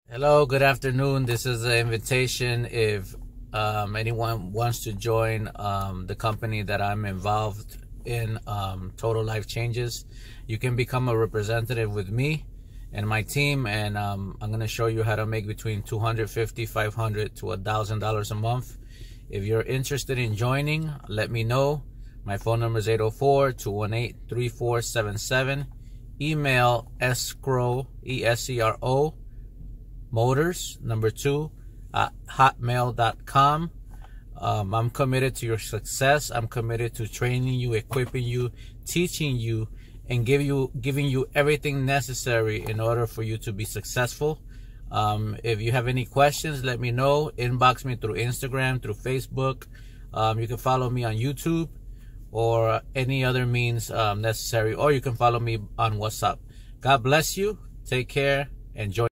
Hello, good afternoon. This is an invitation if anyone wants to join the company that I'm involved in, Total Life Changes. You can become a representative with me and my team, and I'm going to show you how to make between $250, $500 to $1,000 a month. If you're interested in joining, let me know. My phone number is 804-218-3477. Email escrow, ESCRO, motors number 2 at hotmail.com. I'm committed to your success. I'm committed to training you, equipping you, teaching you, and giving you everything necessary in order for you to be successful. If you have any questions, let me know. Inbox me through Instagram, through Facebook. You can follow me on YouTube or any other means necessary, or you can follow me on WhatsApp. God bless you. Take care. Enjoy.